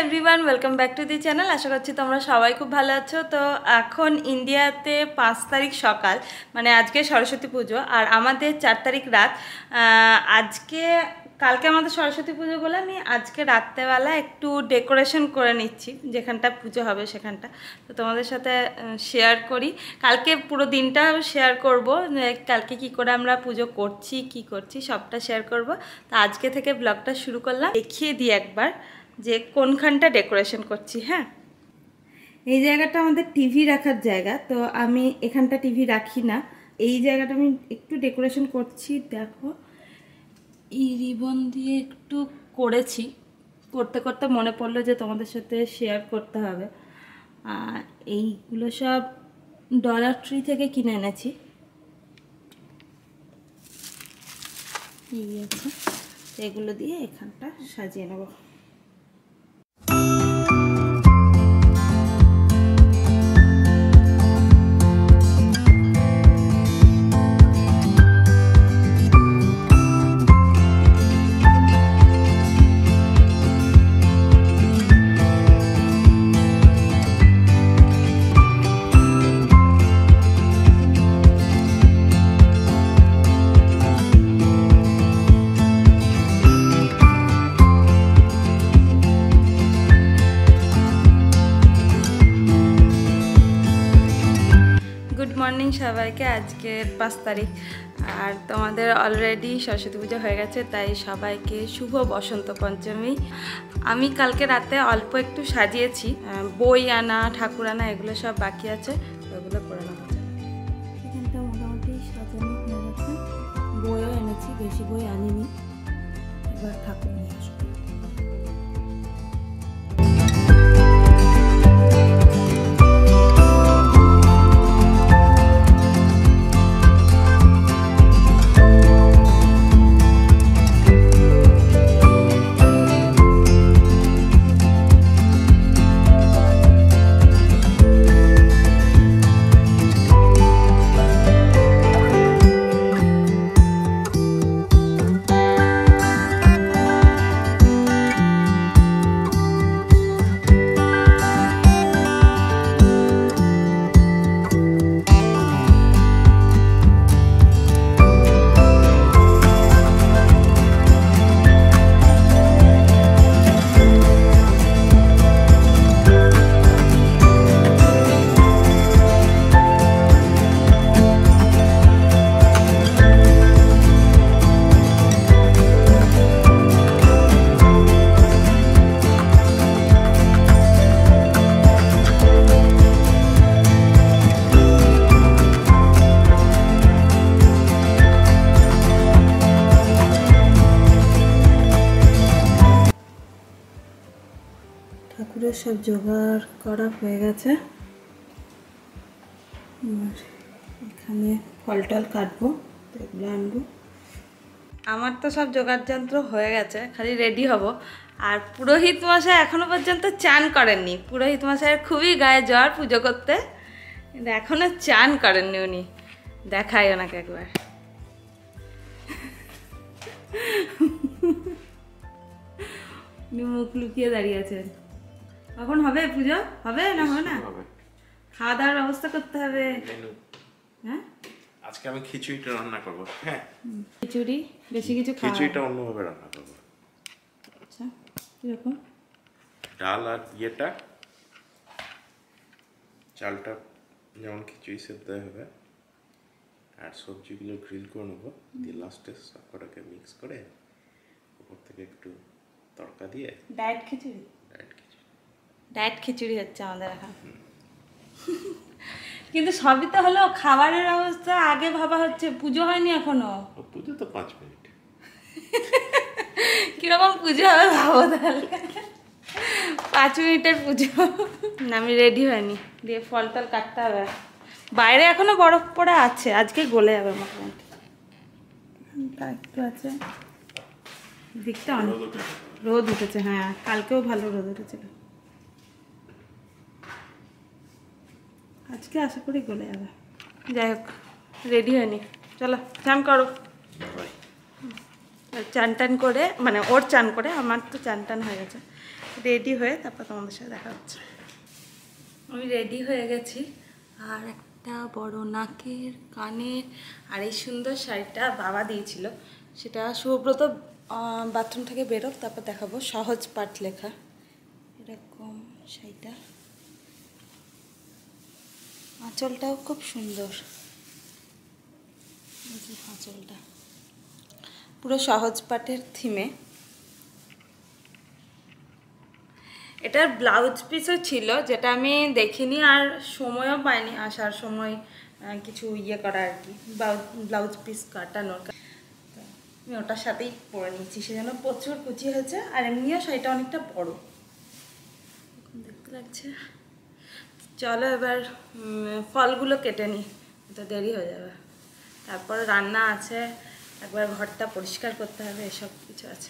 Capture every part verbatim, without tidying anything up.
Everyone welcome back to the channel. आशा करছি তোমরা সবাই খুব ভালো আছো। তো এখন ইন্ডিয়াতে পাঁচ তারিখ সকাল, মানে আজকে সরস্বতী পুজো, আর আমাদের চার তারিখ রাত। আজকে কালকে আমাদের সরস্বতী পুজো বলে আমি আজকে রাত্রেবেলা একটু ডেকোরেশন করে নিচ্ছি, যেখানটা পুজো হবে সেখানটা। তো তোমাদের সাথে শেয়ার করি, কালকে পুরো দিনটা শেয়ার করব, কালকে কি করে আমরা পুজো করছি কি করছি সবটা শেয়ার করব। তো আজকে থেকে ব্লগটা শুরু করলাম, দেখিয়ে দিই একবার যে কোনখানটা ডেকোরেশন করছি। হ্যাঁ, এই জায়গাটা আমাদের টিভি রাখার জায়গা, তো আমি এখানটা টিভি রাখি না, এই জায়গাটা আমি একটু ডেকোরেশন করছি। দেখো, এই রিবন দিয়ে একটু করেছি, করতে করতে মনে পড়লো যে তোমাদের সাথে শেয়ার করতে হবে। আর এইগুলো সব ডলার ট্রি থেকে কিনে এনেছি। এই আছে, এগুলো দিয়ে এখানটা সাজিয়ে নেব। গুড মর্নিং সবাইকে। আজকে পাঁচ তারিখ আর তোমাদের অলরেডি সরস্বতী পুজো হয়ে গেছে, তাই সবাইকে শুভ বসন্ত পঞ্চমী। আমি কালকে রাতে অল্প একটু সাজিয়েছি, বই আনা ঠাকুর আনা এগুলো সব বাকি আছে, ওগুলো করে নেওয়া যায়। এখানটা মোটামুটি সাজানো হয়ে গেছে, বইও এনেছি, বেশি বই আনিনি, এবার ঠাকুর নিয়ে আসবো। ঠাকুরের সব জোগাড় করা হয়ে গেছে, এখানে ফল টল কাটবো, এগুলো আনবো। আমার তো সব জোগাড় যন্ত্র হয়ে গেছে, খালি রেডি হব। আর পুরোহিত মশাই এখনো পর্যন্ত চান করেননি। পুরোহিত মশাইয়ের খুবই গায়ে জ্বর পুজো করতে, কিন্তু এখনো চান করেননি উনি। দেখাই ওনাকে একবার। উনি মুখ লুকিয়ে দাঁড়িয়ে আছেন। কখন হবে পুজো? হবে না হবে না? খাওয়া দাওয়ার ব্যবস্থা করতে হবে। হ্যাঁ, আজকে আমি খিচুড়িটা রান্না করব। হ্যাঁ, খিচুড়ি বেশি কিছু খাওয়া, খিচুড়িটা অন্যভাবে রান্না করব। আচ্ছা, কিরকম? ডাল আর ইয়েটা, চালটা যেমন খিচুড়ি সেদ্ধ হবে, আর সবজিগুলো গ্রিল করে নেবো, দিয়ে লাস্টে সবকটাকে মিক্স করে উপর থেকে একটু তড়কা দিয়ে। Diet khichdi? Diet khichdi, diet khichdi হচ্ছে আমাদের এখন। কিন্তু সবই তো হলো, খাবারের অবস্থা আগে ভাবা হচ্ছে, পুজো হয়নি এখনো। পুজো তো পাঁচ মিনিট। কিরকম পুজো হবে ভাবো তাহলে, পাঁচ মিনিটের পুজো। আমি রেডি হয়নি, দিয়ে ফল টল কাটতে হবে। বাইরে এখনো বরফ পড়া আছে, আজকে গলে যাবে মোটামুটি। একটু আছে, দিকটা অনেক রোদ উঠেছে। হ্যাঁ, কালকেও ভালো রোদ উঠেছিল, আজকে আশা করি গলে যাবে। যাই হোক, রেডি হয়নি, চলো স্নান করো। চান টান করে, মানে ওর চান করে, আমার তো চান টান হয়ে গেছে, রেডি হয়ে তারপর তোমাদের সাথে দেখা হচ্ছে। আমি রেডি হয়ে গেছি, আর একটা বড় নাকের কানের আর এই সুন্দর শাড়িটা বাবা দিয়েছিল, সেটা শুভব্রত বাথরুম থেকে বেরোক তারপর দেখাবো। সহজ পাঠ লেখা এরকম শাড়িটা, আঁচলটাও খুব সুন্দর, আঁচলটা পুরো সহজ পাঠের থিমে। এটার ব্লাউজ পিসও ছিল, যেটা আমি দেখিনি আর সময়ও পাইনি আসার সময় কিছু ইয়ে করা আর কি, ব্লাউজ পিস কাটানোর। আমি ওটার সাথেই পরে নিচ্ছি, সেজন্য প্রচুর কুচি হয়েছে, আর এমনিও শাড়িটা অনেকটা বড় দেখতে লাগছে। চলো এবার ফলগুলো কেটে নিই, তো দেরি হয়ে যাবে। তারপর রান্না আছে, একবার ঘরটা পরিষ্কার করতে হবে, এসব কিছু আছে।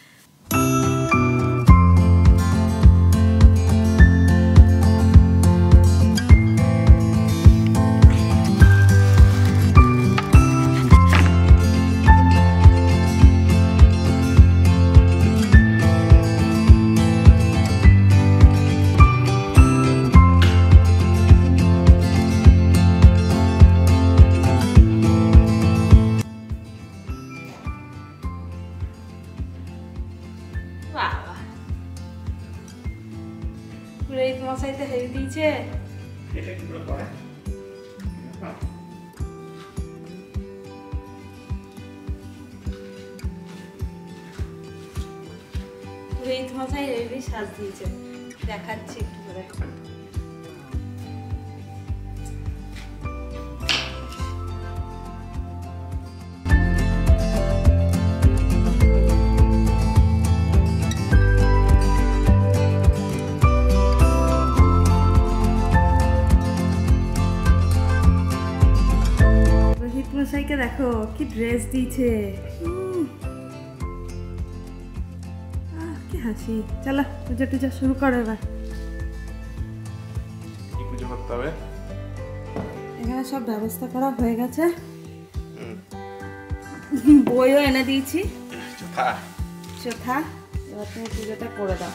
পুরোহিত মশাই তো হেরে দিয়েছে। পুরোহিত মশাই হেরে সাজ দিয়েছে, দেখাচ্ছি একটু করে। মশাইকে দেখো কি ড্রেস দিয়েছে, কি হাসি। চলো পুজো টুজো শুরু করো এবার। কি পুজো করতে হবে? এখানে সব ব্যবস্থা করা হয়ে গেছে, বইও এনে দিয়েছি। চোথা চোথা এবার তুমি পুজোটা করে দাও।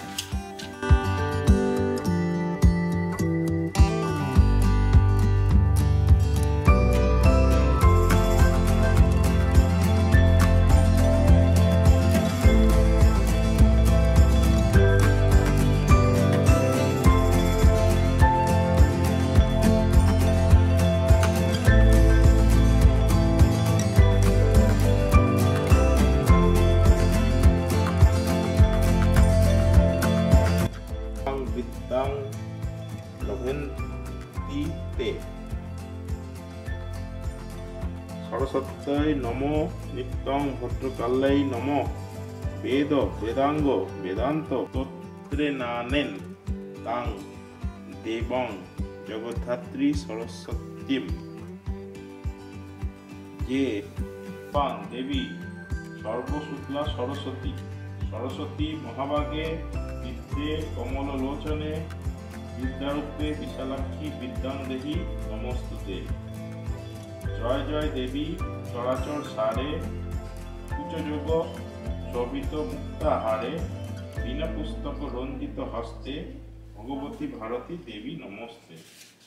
সরস্বত্যই নমো নিত্যং ভদ্রকাল্যাই নমো বেদ বেদাঙ্গ বেদান্ত তত্রে নানেন তাং দেবং জগদ্ধাত্রী সরস্বতীম। যে পাং দেবী সর্বশুক্লা সরস্বতী, সরস্বতী মহাভাগে বিদ্যে কমললোচনে বিদ্যারূপে বিশালাক্ষী বিদ্যাং দেহি নমস্তুতে। জয় জয় দেবী চরাচর সারে কুচযোগ শোভিত মুক্তাহারে বিনা পুস্তক রঞ্জিত হস্তে ভগবতী ভারতী দেবী নমস্তে।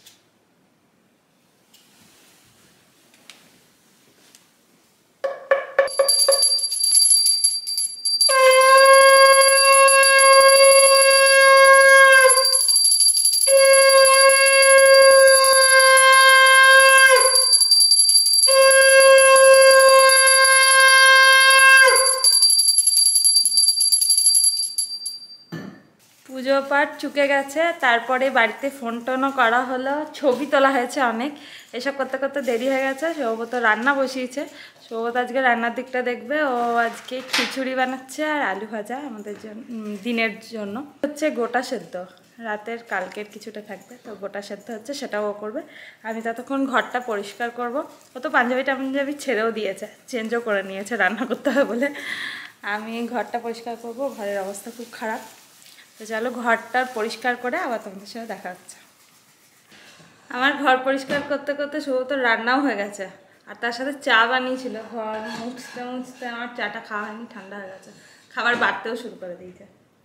পুজো পাঠ চুকে গেছে, তারপরে বাড়িতে ফোন টোনও করা হলো, ছবি তোলা হয়েছে অনেক, এসব করতে করতে দেরি হয়ে গেছে। সৌগত রান্না বসিয়েছে, সৌগত আজকে রান্নার দিকটা দেখবে। ও আজকে খিচুড়ি বানাচ্ছে আর আলু ভাজা আমাদের জন্য, দিনের জন্য হচ্ছে গোটা সেদ্ধ, রাতের কালকের কিছুটা থাকবে, তো গোটা সেদ্ধ হচ্ছে, সেটাও ও করবে। আমি ততক্ষণ ঘরটা পরিষ্কার করব। ও তো পাঞ্জাবি টাঞ্জাবি ছেড়েও দিয়েছে, চেঞ্জও করে নিয়েছে রান্না করতে হবে বলে। আমি ঘরটা পরিষ্কার করব, ঘরের অবস্থা খুব খারাপ। তো চলো ঘরটা পরিষ্কার করে আবার তোমাদের সাথে দেখা হচ্ছে। আমার ঘর পরিষ্কার করতে করতে শুভ তো রান্নাও হয়ে গেছে, আর তার সাথে চা বানিয়েছিল। ঘর মুছতে মুছতে আমার চাটা খাওয়া হয়নি, ঠান্ডা হয়ে গেছে, খাবার বাড়তেও শুরু করে দিয়েছে।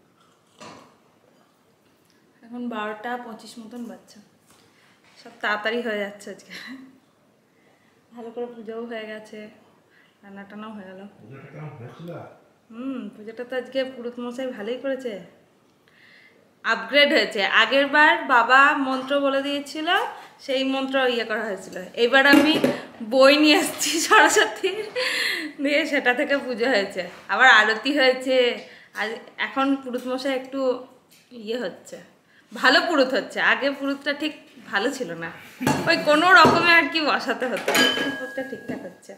এখন বারোটা পঁচিশ মতন বাচ্চা, সব তাড়াতাড়ি হয়ে যাচ্ছে আজকে। ভালো করে পুজোও হয়ে গেছে, রান্না টানাও হয়ে গেল। হুম পুজোটা তো আজকে পুরোহিত মশাই ভালোই করেছে, আপগ্রেড হয়েছে। আগের বার বাবা মন্ত্র বলে দিয়েছিল, সেই মন্ত্র ইয়ে করা হয়েছিল। এবার আমি বই নিয়ে এসেছি সরস্বতীর, দিয়ে সেটা থেকে পুজো হয়েছে, আবার আরতি হয়েছে। আর এখন পুরুত মশাই একটু ইয়ে হচ্ছে, ভালো পুরুত হচ্ছে। আগে পুরুতটা ঠিক ভালো ছিল না, ওই কোনো রকমে আর কি বসাতে হতো, পুরুতটা ঠিকঠাক হচ্ছে।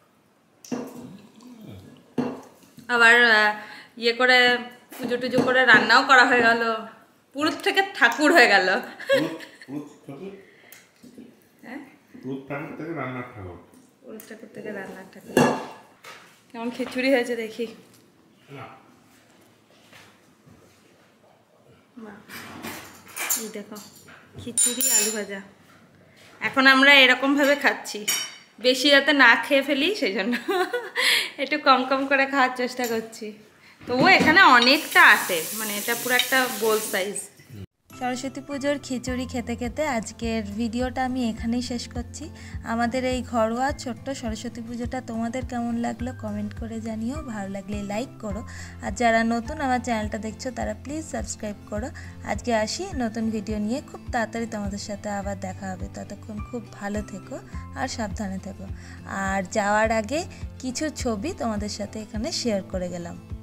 আবার ইয়ে করে পুজো টুজো করে রান্নাও করা হয়ে গেল, পুরুত থেকে ঠাকুর হয়ে গেল। হ্যাঁ পুরুত ঠাকুর থেকে রান্নার ঠাকুর, পুরুত ঠাকুর থেকে রান্নার ঠাকুর। কেমন খিচুড়ি হয়েছে দেখি। এই দেখো খিচুড়ি আলু ভাজা। এখন আমরা এরকম ভাবে খাচ্ছি, বেশি যাতে না খেয়ে ফেলি সেই জন্য একটু কম কম করে খাওয়ার চেষ্টা করছি। তবুও এখানে অনেকটা আছে, মানে এটা পুরো একটা গোল সাইজ। সরস্বতী পুজোর খিচুড়ি খেতে খেতে আজকের ভিডিওটা আমি এখানেই শেষ করছি। আমাদের এই ঘরোয়া ছোট্ট সরস্বতী পুজোটা তোমাদের কেমন লাগলো কমেন্ট করে জানিও, ভালো লাগলে লাইক করো, আর যারা নতুন আমার চ্যানেলটা দেখছো তারা প্লিজ সাবস্ক্রাইব করো। আজকে আসি নতুন ভিডিও নিয়ে, খুব তাড়াতাড়ি তোমাদের সাথে আবার দেখা হবে। ততক্ষণ খুব ভালো থেকো আর সাবধানে থেকো। আর যাওয়ার আগে কিছু ছবি তোমাদের সাথে এখানে শেয়ার করে গেলাম।